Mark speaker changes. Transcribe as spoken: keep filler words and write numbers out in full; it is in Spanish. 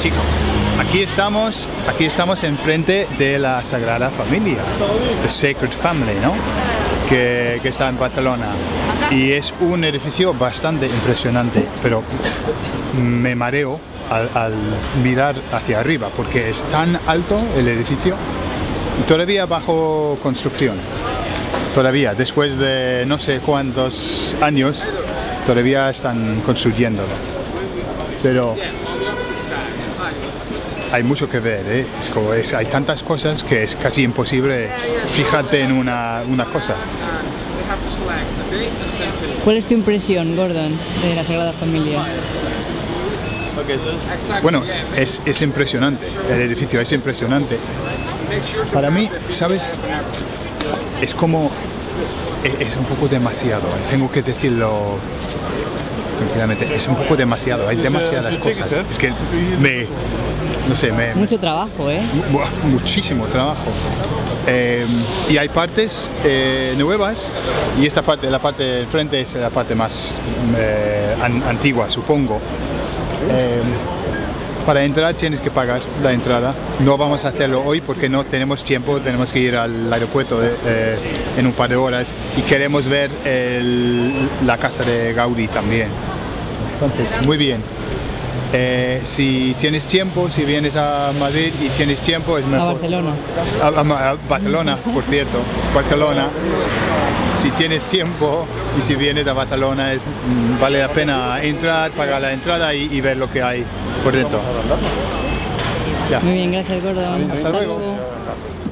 Speaker 1: chicos, aquí estamos, aquí estamos enfrente de la Sagrada Familia, The Sacred Family, ¿no? Que, que está en Barcelona. Y es un edificio bastante impresionante, pero me mareo al, al mirar hacia arriba, porque es tan alto el edificio y todavía bajo construcción. Todavía, después de no sé cuántos años, todavía están construyéndolo. Pero hay mucho que ver, ¿eh? Es como es, hay tantas cosas que es casi imposible fijarte en una, una cosa.
Speaker 2: ¿Cuál es tu impresión, Gordon, de la Sagrada Familia?
Speaker 1: Bueno, es, es impresionante, el edificio es impresionante. Para mí, ¿sabes? Es como... es un poco demasiado, tengo que decirlo tranquilamente, es un poco demasiado, hay demasiadas cosas. Es que me... no sé, me...
Speaker 2: Mucho trabajo, ¿eh?
Speaker 1: Mu muchísimo trabajo. Eh, y hay partes eh, nuevas, y esta parte, la parte del frente es la parte más eh, an antigua, supongo. Eh, para entrar tienes que pagar la entrada. No vamos a hacerlo hoy porque no tenemos tiempo, tenemos que ir al aeropuerto de, eh, en un par de horas y queremos ver el, la casa de Gaudí también. Entonces, muy bien. Eh, si tienes tiempo, si vienes a Madrid y tienes tiempo, es mejor.
Speaker 2: A Barcelona.
Speaker 1: A, a, a Barcelona, por cierto. Barcelona. Si tienes tiempo y si vienes a Barcelona, es, vale la pena entrar, pagar la entrada y, y ver lo que hay por dentro. Ya.
Speaker 2: Muy bien, gracias, Gordon.
Speaker 1: Hasta luego.